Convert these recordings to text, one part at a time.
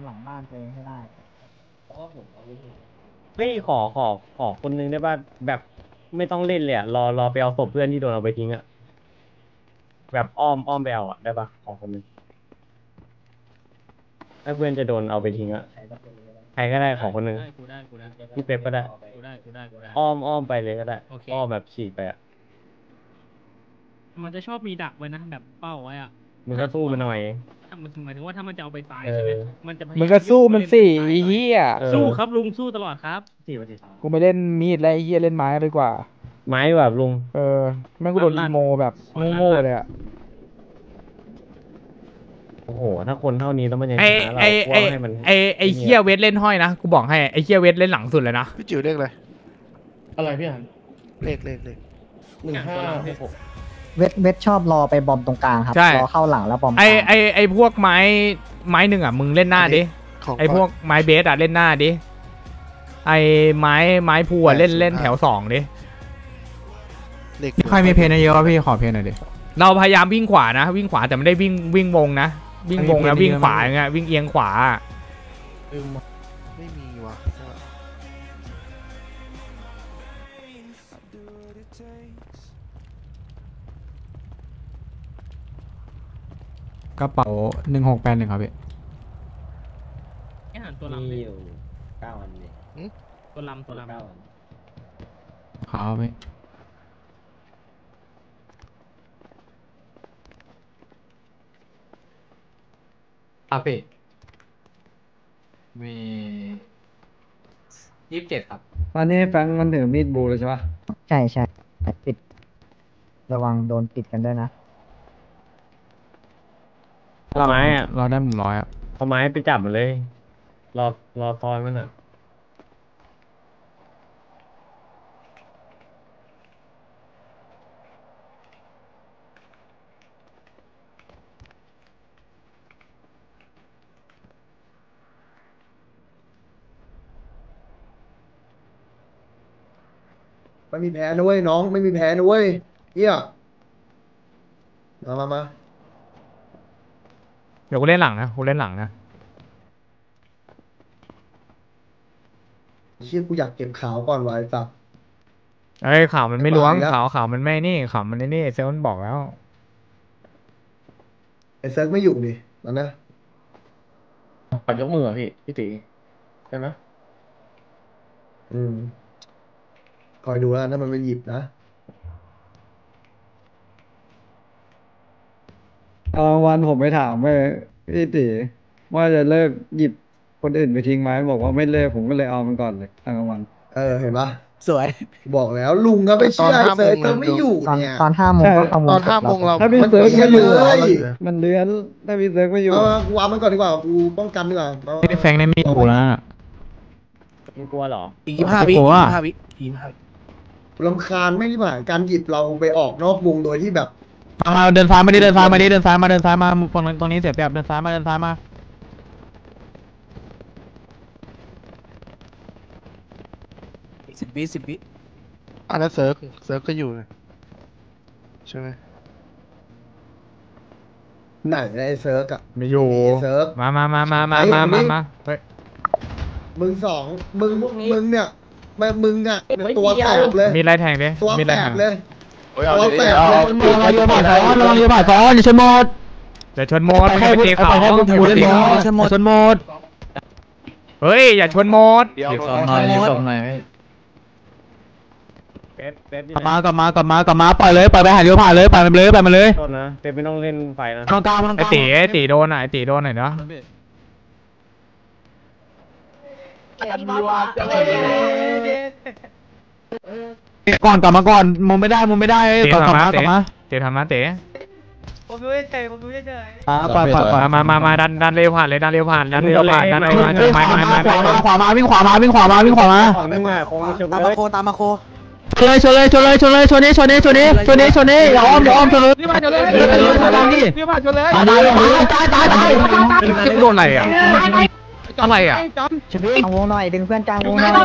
หลังบ้านตัวเองให้ได้เฮ้ยขอคนนึงได้ป่ะแบบไม่ต้องเล่นเลยอะรอไปเอาศพเพื่อนที่โดนเอาไปทิ้งอะแบบอ้อมไปเอาอะได้ป่ะขอคนนึงถ้าเพื่อนจะโดนเอาไปทิ้งอะใครก็ได้ขอคนนึงพี่เป๊ปก็ได้อ้อมไปเลยก็ได้อ้อมแบบฉีกไปอะมันจะชอบมีดักไว้นะแบบเป้าไว้อะมึงก็สู้มันหน่อยมันหมายถึงว่าถ้ามันจะเอาไปตายใช่ไหมมันจะมึงก็สู้มันสิเฮียสู้ครับลุงสู้ตลอดครับกูไม่เล่นมีดแล้วเฮียเล่นไม้ดีกว่าไม้แบบลุงแม่งกูโดนอีโมแบบโง่เลยอะโอ้โหถ้าคนเท่านี้แล้วมันยังชนะเราให้มันไอเฮียเวทเล่นห้อยนะกูบอกให้ไอเฮียเวทเล่นหลังสุดเลยนะพี่จิ๋วเลขอะไรพี่อันเลข 1566 เวทชอบรอไปบอมตรงกลางครับรอเข้าหลังแล้วบอมไอพวกไม้หนึ่งอ่ะมึงเล่นหน้าดิไอพวกไม้เบสอ่ะเล่นหน้าดิไอไม้พูอ่ะเล่นแถว2ดิใครมีเพนเยอะพี่ขอเพนหน่อยดิเราพยายามวิ่งขวานะวิ่งขวาแต่ไม่ได้วิ่งวงนะวิ่งวงแล้ววิ่งขวาไงวิ่งเอียงขวาไม่มีวะกระเป๋า1681ครับพี่อาหารตัวลำมีอยู่9 อันเลยตัวลำครับพี่พี่มี27ครับตอนนี้แฟงมันถือมีดบูเลยใช่ปะใช่ปิดระวังโดนปิดกันด้วยนะเอาไม้อะเราได้100อะเอาไม้ไปจับมันเลยรอซอยมันอะไม่มีแพ้นะเว้ยน้องไม่มีแพ้นะเว้ยเฮียมาเดี๋ยวกูเล่นหลังนะเชี่ยกูอยากเก็บขาวก่อนไว้สักข่าวมันไม่ล้วงข่าวมันไม่นี่ข่าวมันนี่เซลล์มันบอกแล้วไอ้เซิร์ฟไม่อยู่ดิตอนนี้ปัดยกมือพี่ตีใช่ไหมคอยดูแล้วถ้ามันไปหยิบนะวันผมไปถามพี่ติว่าจะเลิกหยิบคนอื่นไปทิ้งไหมบอกว่าไม่เลิกผมก็เลยเอามันก่อนเลยกลางวันเห็นปะสวยบอกแล้วลุงก็ไปเชื่อไอ้เซิร์ฟไม่อยู่เนี่ยตอน5 โมงก็ขโมยตอน5 โมงเราถ้าพี่เซิร์ฟไม่อยู่มันเลื้อนถ้าพี่เซิร์ฟไม่อยู่กูวางมันก่อนดีกว่ากูป้องกันดีกว่าไม่ได้แฟงในมีดกูแล้วมึงกลัวหรออีก25 วิรำคาญไม่ได้หมายการหยิบเราไปออกนอกวงโดยที่แบบมาเดินซ้ายมาเดินซ้ายมาตรงนี้เสียเปรียบเดินซ้ายมา 10 วิอันนั้นเซิร์ฟก็อยู่ใช่ไหมไหนไอ้เซิร์ฟอะไม่อยู่เซิร์ฟมาเฮ้ยมึงเนี่ยมึงอะตัวแตกเลยมีไรแทงดิตัวแตกเลยตัวแตกเลยระวังเรือผ่านซ้อนอย่าชนหมดให้ไปตีเขาชนหมดเฮ้ยอย่าชนหมดเดี๋ยวส่งหน่อยกลับมาปล่อยเลยปล่อยไปหาเรือผ่านเลยปล่อยมันเลยโทษนะเป๊ปไม่ต้องเล่นไฟนะไอตีโดนหน่อยเนาะก่อนกลับมาก่อนมุมไม่ได้กลับมาเตะทำนะเตะผมดูเฉยมาดันเร็วผ่านดันไปขวามาวิ่งขวามาของนึงอ่ะคงชนตามมาโคชนนี้อย่าอ้อมชนเลยนี่มาชนเลยตายโดนอะไรอ่ะอะไรอ่ะชุบพี่วงหน่อยดึงเพื่อนกลางวงหน่อย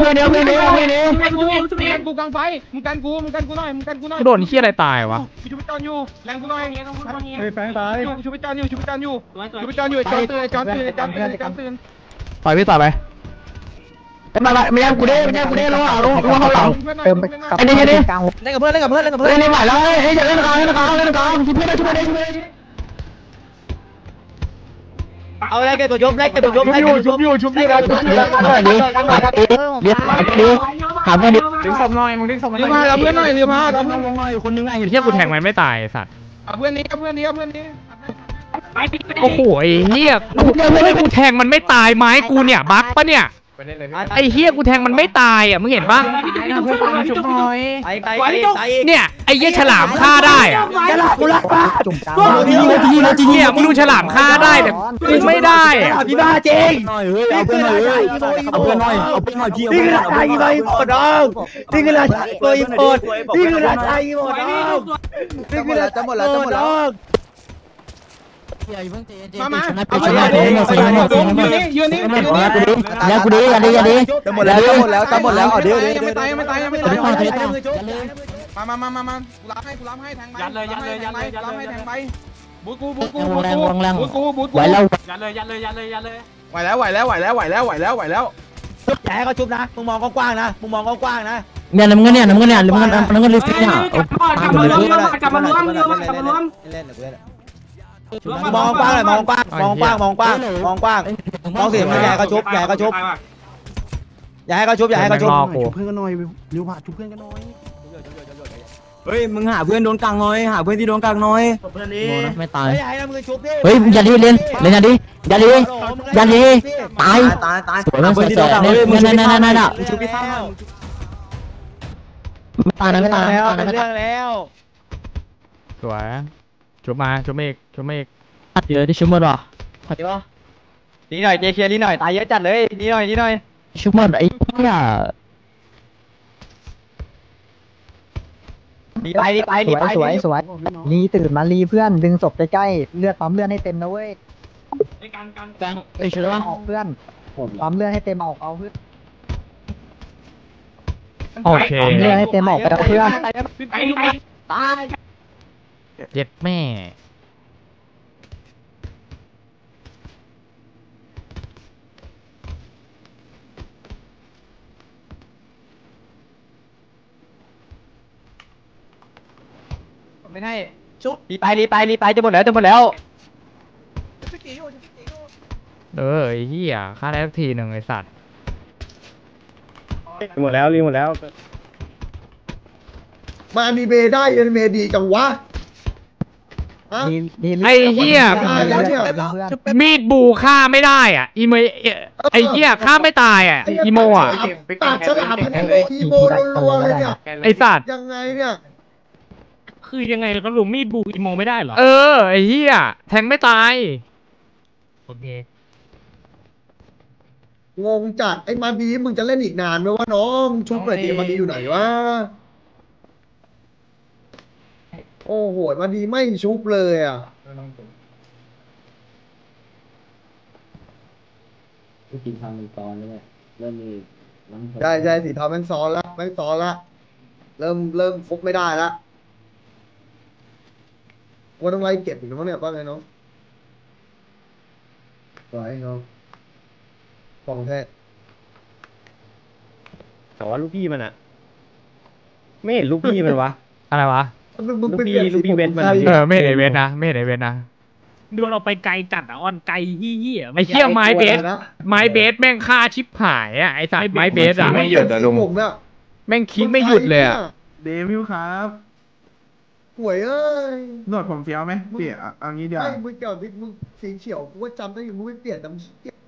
กูกลางไฟมึงกันกูหน่อยมึงกันกูหน่อยโดนเฮียอะไรตายวะชุบไปจอนอยู่แรงกูหน่อยเฮ้ยแฟงตายชุบไปจอนอยู่จอนตื่นต่อยพี่ต่อยไปไม่ยังกูได้แล้วอ่ะลงเข้าหลังเติมไปกับกลางวงเล่นไหวแล้วเฮ้ยอย่าเล่นกลางชุบเพื่อนชุบเพื่อนเอาอะไรเก็บตัวชุบไล่เก็บตัวชุบให้ชุบอยู่นะเรียกหาเพื่อนดิดึงศพหน่อยมึงดึงศพเรียมาเอาเพื่อนหน่อยเรียมาเอาเพื่อนคนนึงไงเฮียกูแทงมันไม่ตายไอ้สัตว์เอาเพื่อนนี้โอ้โหไอ้เฮียกูแทงมันไม่ตายไม้กูเนี่ยบั๊กปะเนี่ยไอ้เฮียกูแทงมันไม่ตายอ่ะมึงเห็นปะ เนี่ยไอ้เหี้ยฉลามฆ่าได้อะจุ่มกลางเนี่ยมึงดูฉลามฆ่าได้แต่กูไม่ได้อะพี่บ้าจริงเอาเพื่อนหน่อยพี่นี่คือราชาอีโมดน้องนี่คือราชาอีโมดนี่คือราชาอีโมดน้องนี่คือราชาอีโมดน้องมาเอาเพื่อนยืนนี่แล้วกูดีอย่าดีจะหมดแล้วเดี๋ยวไม่ตายมากูรับให้แทงไปยันเลยรับให้แทงไปบูกูไหวแล้วยันเลยไหวแล้วอย่าให้เขาชุบนะมึงมองกว้างๆนะเนี่ยน้ำเงินลิฟต์เนี่ยกลับมารวมมองกว้างเลยมองกว้างมองเสียงอย่าให้เขาชุบอย่าให้เขาชุบรอกูเพื่อนกันหน่อยเร็วผ่าชุบเพื่อนกันหน่อยเฮ้ยมึงหาเพื่อนโดนกลางหน่อยหาเพื่อนที่โดนกลางหน่อยเพื่อนนี้ไม่ตายอย่าให้มือชุบดิเฮ้ยอย่าดีเล่นอย่าดีตายสวยมากสวยนั่นชุบพี่เท้าไม่ตายนะไม่ตายแล้วเรื่องแล้วสวยชุบมาชุบเมกเยอะที่ชุบหมดว่ะดีหน่อยเจเคลียร์ดีหน่อยตายเยอะจัดเลยดีหน่อยชุบหมดไอ้เนี่ยสวยรีตื่นมารีเพื่อนดึงศพใกล้ๆเลือดปั๊มเลือดให้เต็มนะเว้ยจังไอ้ชุบว่าออกเพื่อนปั๊มเลือดให้เต็มออกเอาเพื่อนโอเคปั๊มเลือดให้เต็มออกไปเอาเพื่อนเย็ดแม่ไม่ให้ชุบรีไปจะหมดแล้วไอ้เหี้ยฆ่าได้สักทีหนึ่งไอ้สัตว์หมดแล้วรีหมดแล้วมามีเบได้ยันเมดีจังวะไอ้เหี้ยมีดบูฆ่าไม่ได้อ่ะอีเมไอ้เหี้ยฆ่าไม่ตายอ่ะอีโมอ่ะปากฉลามมันอีโมรัวๆเลยเนี่ยไอ้สัตว์ยังไงเนี่ยคือยังไงเขาลุมมีดบูอีโมไม่ได้หรอไอ้เหี้ยแทงไม่ตายโอเคงงจัดไอ้มาบีมึงจะเล่นอีกนานไหมวะน้องชุบหน่อยดิมาบีอยู่ไหนวะโอ้โหมาบีไม่ชุบเลยอ่ะใช่สีทองแม่งซ้อนละเริ่มฟุกไม่ได้ละว่าต้องไล่เก็บอีกมั้งเนี่ยว่าไงน้องไหวน้องฟองแท้แต่ว่าลูกพี่มันอะไม่เห็นลูกพี่มันวะอะไรวะลูกพี่เวทมันไม่เห็นไอ้เวทนะไม่เห็นไอ้เวทนะดวงเราไปไกลจัดอ่ะอ้อนไกลเหี้ยไอ้เหี้ยไม้เบสแม่งฆ่าชิบหายอ่ะไอ้สัตว์ไม้เบสอ่ะไม่หยุดอะลุงผมเนี่ยแม่งคิดไม่หยุดเลยอ่ะเดวิลครับหวยเอ้ยหนวดผมเฟี้ยวไหมพี่เอางี้เดี๋ยวไม่มึงเกี่ยวมึงสีเขียวกูว่าจำได้อยู่มึงไม่เปลี่ยนน้ำเขียว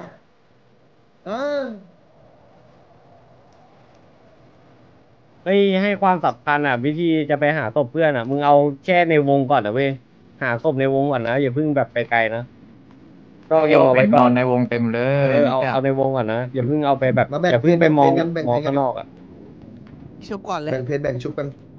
เฮ้ยให้ความสำคัญอ่ะวิธีจะไปหาศพเพื่อนอ่ะมึงเอาแค่ในวงก่อนนะเว้ยหาศพในวงก่อนนะอย่าเพิ่งแบบไปไกลนะก็ยังเอาไว้ก่อนในวงเต็มเลยเอาในวงก่อนนะอย่าเพิ่งเอาไปแบบอย่าเพิ่งไปมองข้างนอกอ่ะชุบก่อนเลยแบ่งเพจแบ่งชุบกัน